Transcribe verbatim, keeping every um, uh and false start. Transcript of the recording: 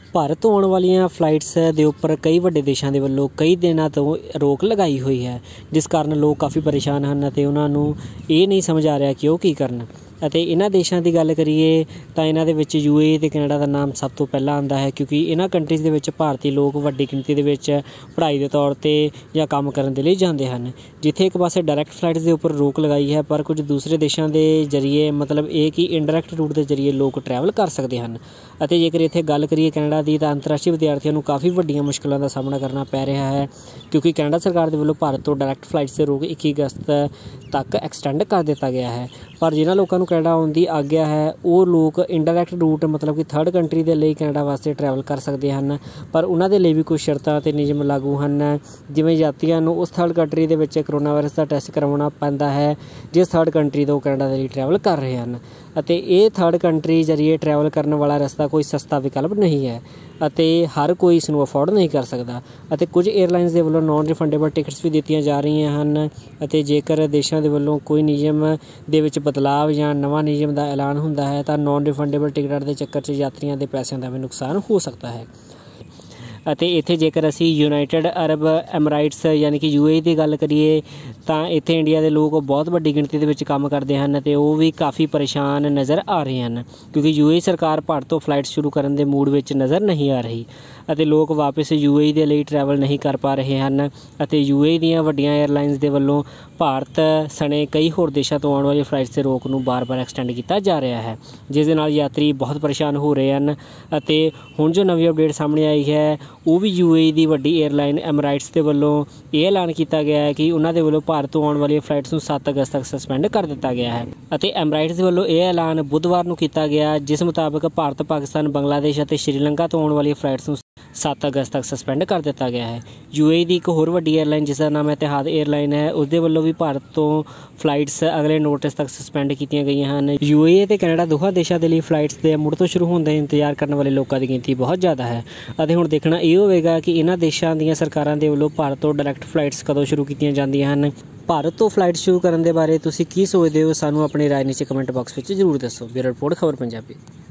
ਭਾਰਤ ਤੋਂ ਆਉਣ ਵਾਲੀਆਂ ਫਲਾਈਟਸ ਦੇ ਉੱਪਰ ਕਈ ਵੱਡੇ ਦੇਸ਼ਾਂ ਦੇ ਵੱਲੋਂ ਕਈ ਦਿਨਾਂ ਤੋਂ ਰੋਕ ਲਗਾਈ ਹੋਈ ਹੈ, ਜਿਸ ਕਾਰਨ ਲੋਕ ਕਾਫੀ ਪਰੇਸ਼ਾਨ ਹਨ ਅਤੇ ਉਹਨਾਂ ਨੂੰ ਇਹ ਨਹੀਂ ਸਮਝ ਆ ਰਿਹਾ ਕਿ ਉਹ ਕੀ ਕਰਨ। ਅਤੇ ਇਹਨਾਂ ਦੇਸ਼ਾਂ ਦੀ ਗੱਲ ਕਰੀਏ ਤਾਂ ਇਹਨਾਂ ਦੇ ਵਿੱਚ ਯੂ ਏ ਈ ਅਤੇ ਕੈਨੇਡਾ ਦਾ ਨਾਮ ਸਭ ਤੋਂ ਪਹਿਲਾਂ ਆਉਂਦਾ ਹੈ, ਕਿਉਂਕਿ ਇਹਨਾਂ ਕੰਟਰੀਜ਼ ਦੇ ਵਿੱਚ ਭਾਰਤੀ ਲੋਕ ਵੱਡੀ ਗਿਣਤੀ ਦੇ ਵਿੱਚ ਪੜ੍ਹਾਈ ਦੇ ਤੌਰ 'ਤੇ ਜਾਂ ਕੰਮ ਕਰਨ ਦੇ ਲਈ ਜਾਂਦੇ ਹਨ। ਜਿੱਥੇ ਇੱਕ ਪਾਸੇ ਡਾਇਰੈਕਟ ਫਲਾਈਟਸ ਦੇ ਉੱਪਰ ਰੋਕ ਲਗਾਈ ਹੈ, ਪਰ ਕੁਝ ਦੂਸਰੇ ਦੇਸ਼ਾਂ ਦੇ ਜ਼ਰੀਏ ਮਤਲਬ ਇਹ ਕਿ ਇਨਡਾਇਰੈਕਟ ਰੂਟ ਦੇ ਜ਼ਰੀਏ ਲੋਕ ਟਰੈਵਲ ਕਰ ਸਕਦੇ ਹਨ। ਅਤੇ ਜੇਕਰ ਇੱਥੇ ਗੱਲ ਕਰੀਏ ਕੈਨੇਡਾ ਦੀ, ਤਾਂ ਅੰਤਰਰਾਸ਼ਟਰੀ ਵਿਦਿਆਰਥੀਆਂ ਨੂੰ ਕਾਫੀ ਵੱਡੀਆਂ ਮੁਸ਼ਕਿਲਾਂ ਦਾ ਸਾਹਮਣਾ ਕਰਨਾ ਪੈ ਰਿਹਾ ਹੈ, ਕਿਉਂਕਿ ਕੈਨੇਡਾ ਸਰਕਾਰ ਦੇ ਵੱਲੋਂ ਭਾਰਤ ਤੋਂ ਡਾਇਰੈਕਟ ਫਲਾਈਟਸ ਦੇ ਰੋਕ ਇੱਕੀ ਅਗਸਤ ਤੱਕ ਐਕਸਟੈਂਡ ਕਰ ਦਿੱਤਾ ਗਿਆ ਹੈ। ਪਰ ਜਿਨ੍ਹਾਂ ਲੋਕਾਂ ਨੂੰ ਕੈਨੇਡਾ ਆਉਣ ਦੀ ਆਗਿਆ ਹੈ, ਉਹ ਲੋਕ ਇਨਡਾਇਰੈਕਟ ਰੂਟ ਮਤਲਬ ਕਿ ਥਰਡ ਕੰਟਰੀ ਦੇ ਲਈ ਕੈਨੇਡਾ ਵਾਸਤੇ ਟਰੈਵਲ ਕਰ ਸਕਦੇ ਹਨ, ਪਰ ਉਹਨਾਂ ਦੇ ਲਈ ਵੀ ਕੁਝ ਸ਼ਰਤਾਂ ਅਤੇ ਨਿਯਮ ਲਾਗੂ ਹਨ। ਜਿਵੇਂ ਯਾਤਰੀਆਂ ਨੂੰ ਉਸ ਥਰਡ ਕੰਟਰੀ ਦੇ ਵਿੱਚ ਕਰੋਨਾ ਵਾਇਰਸ ਦਾ ਟੈਸਟ ਕਰਵਾਉਣਾ ਪੈਂਦਾ ਹੈ ਜਿਸ ਥਰਡ ਕੰਟਰੀ ਤੋਂ ਕੈਨੇਡਾ ਦੇ ਲਈ ਟਰੈਵਲ ਕਰ ਰਹੇ ਹਨ, ਅਤੇ ਇਹ ਥਰਡ ਕੰਟਰੀ ਜ਼ਰੀਏ ਟਰੈਵਲ ਕਰਨ ਵਾਲਾ ਰਸਤਾ ਕੋਈ ਸਸਤਾ ਵਿਕਲਪ ਨਹੀਂ ਹੈ ਅਤੇ ਹਰ ਕੋਈ ਇਸ ਨੂੰ ਅਫੋਰਡ ਨਹੀਂ ਕਰ ਸਕਦਾ। ਅਤੇ ਕੁਝ ਏਅਰਲਾਈਨਸ ਦੇ ਵੱਲੋਂ ਨੋਨ ਰਿਫੰਡੇਬਲ ਟਿਕਟਸ ਵੀ ਦਿੱਤੀਆਂ ਜਾ ਰਹੀਆਂ ਹਨ, ਅਤੇ ਜੇਕਰ ਦੇਸ਼ਾਂ ਦੇ ਵੱਲੋਂ ਕੋਈ ਨਿਯਮ ਦੇ ਵਿੱਚ ਬਦਲਾਵ ਜਾਂ ਨਵਾਂ ਨਿਯਮ ਦਾ ਐਲਾਨ ਹੁੰਦਾ ਹੈ ਤਾਂ ਨੋਨ ਰਿਫੰਡੇਬਲ ਟਿਕਟਾਂ ਦੇ ਚੱਕਰ 'ਚ ਯਾਤਰੀਆਂ ਦੇ ਪੈਸਿਆਂ ਦਾ ਵੀ ਨੁਕਸਾਨ ਹੋ ਸਕਦਾ ਹੈ। ਅਤੇ ਇੱਥੇ ਜੇਕਰ ਅਸੀਂ ਯੂਨਾਈਟਿਡ ਅਰਬ ਐਮਰਾਈਟਸ ਯਾਨੀ ਕਿ ਯੂ ਏ ਈ ਦੀ ਗੱਲ ਕਰੀਏ ਤਾਂ ਇੱਥੇ ਇੰਡੀਆ ਦੇ ਲੋਕ ਬਹੁਤ ਵੱਡੀ ਗਿਣਤੀ ਦੇ ਵਿੱਚ ਕੰਮ ਕਰਦੇ ਹਨ ਅਤੇ ਉਹ ਵੀ ਕਾਫੀ ਪਰੇਸ਼ਾਨ ਨਜ਼ਰ ਆ ਰਹੇ ਹਨ, ਕਿਉਂਕਿ ਯੂ ਏ ਈ ਸਰਕਾਰ ਭਾਰਤ ਤੋਂ ਫਲਾਈਟ ਸ਼ੁਰੂ ਕਰਨ ਦੇ ਮੂਡ ਵਿੱਚ ਨਜ਼ਰ ਨਹੀਂ ਆ ਰਹੀ ਅਤੇ ਲੋਕ ਵਾਪਸ ਯੂ ਏ ਈ ਦੇ ਲਈ ਟਰੈਵਲ ਨਹੀਂ ਕਰ ਪਾ ਰਹੇ ਹਨ। ਅਤੇ ਯੂ ਏ ਈ ਦੀਆਂ ਵੱਡੀਆਂ ਏਅਰਲਾਈਨਸ ਦੇ ਵੱਲੋਂ ਭਾਰਤ ਸਣੇ ਕਈ ਹੋਰ ਦੇਸ਼ਾਂ ਤੋਂ ਆਉਣ ਵਾਲੀ ਫਲਾਈਟਸ ਦੇ ਰੋਕ ਨੂੰ ਬਾਰ-ਬਾਰ ਐਕਸਟੈਂਡ ਕੀਤਾ ਜਾ ਰਿਹਾ ਹੈ, ਜਿਸ ਦੇ ਨਾਲ ਯਾਤਰੀ ਬਹੁਤ ਪਰੇਸ਼ਾਨ ਹੋ ਰਹੇ ਹਨ। ਅਤੇ ਹੁਣ ਜੋ ਨਵੀਂ ਅਪਡੇਟ ਸਾਹਮਣੇ ਆਈ ਹੈ, ਉਹ ਵੀ ਯੂ ਏ ਈ ਦੀ ਵੱਡੀ ਏਅਰਲਾਈਨ ਐਮਰਾਈਟਸ ਦੇ ਵੱਲੋਂ ਇਹ ਐਲਾਨ ਕੀਤਾ ਗਿਆ ਹੈ ਕਿ ਉਹਨਾਂ ਦੇ ਵੱਲੋਂ ਭਾਰਤ ਤੋਂ ਆਉਣ ਵਾਲੀਆਂ ਫਲਾਈਟਸ ਨੂੰ ਸੱਤ ਅਗਸਤ ਤੱਕ ਸਸਪੈਂਡ ਕਰ ਦਿੱਤਾ ਗਿਆ ਹੈ। ਅਤੇ ਐਮਰਾਈਟਸ ਦੇ ਵੱਲੋਂ ਇਹ ਐਲਾਨ ਬੁੱਧਵਾਰ ਨੂੰ ਕੀਤਾ ਗਿਆ, ਜਿਸ ਮੁਤਾਬਕ ਭਾਰਤ, ਪਾਕਿਸਤਾਨ, ਬੰਗਲਾਦੇਸ਼ ਅਤੇ ਸ਼੍ਰੀਲੰਕਾ ਤੋਂ ਆਉਣ ਵਾਲੀਆਂ ਫਲਾਈਟਸ ਨੂੰ ਸੱਤ ਅਗਸਤ ਤੱਕ ਸਸਪੈਂਡ ਕਰ ਦਿੱਤਾ ਗਿਆ ਹੈ। ਯੂ ਏ ਈ ਦੀ ਇੱਕ ਹੋਰ ਵੱਡੀ ਏਅਰਲਾਈਨ ਜਿਸ ਦਾ ਨਾਮ ਇਤਿਹਾਦ ਏਅਰਲਾਈਨ ਹੈ, ਉਸ ਦੇ ਵੱਲੋਂ ਵੀ ਭਾਰਤ ਤੋਂ ਫਲਾਈਟਸ ਅਗਲੇ ਨੋਟਿਸ ਤੱਕ ਸਸਪੈਂਡ ਕੀਤੀਆਂ ਗਈਆਂ ਹਨ। ਯੂ ਏ ਈ ਅਤੇ ਕੈਨੇਡਾ ਦੋਹਾਂ ਦੇਸ਼ਾਂ ਦੇ ਲਈ ਫਲਾਈਟਸ ਦੇ ਮੁੜ ਤੋਂ ਸ਼ੁਰੂ ਹੋਣ ਦਾ ਇੰਤਜ਼ਾਰ ਕਰਨ ਵਾਲੇ ਲੋਕਾਂ ਦੀ ਗਿਣਤੀ ਬਹੁਤ ਜ਼ਿਆਦਾ ਹੈ, ਅਤੇ ਹੁਣ ਦੇਖਣਾ ਇਹ ਹੋਵੇਗਾ ਕਿ ਇਹਨਾਂ ਦੇਸ਼ਾਂ ਦੀਆਂ ਸਰਕਾਰਾਂ ਦੇ ਵੱਲੋਂ ਭਾਰਤ ਤੋਂ ਡਾਇਰੈਕਟ ਫਲਾਈਟਸ ਕਦੋਂ ਸ਼ੁਰੂ ਕੀਤੀਆਂ ਜਾਂਦੀਆਂ ਹਨ। ਭਾਰਤ ਤੋਂ ਫਲਾਈਟ ਸ਼ੁਰੂ ਕਰਨ ਦੇ ਬਾਰੇ ਤੁਸੀਂ ਕੀ ਸੋਚਦੇ ਹੋ? ਸਾਨੂੰ ਆਪਣੀ ਰਾਏ ਨੀਚੇ ਕਮੈਂਟ ਬਾਕਸ ਵਿੱਚ ਜ਼ਰੂਰ ਦੱਸੋ। ਬਿਊਰੋ ਰਿਪੋਰਟ, ਖਬਰ ਪੰਜਾਬੀ।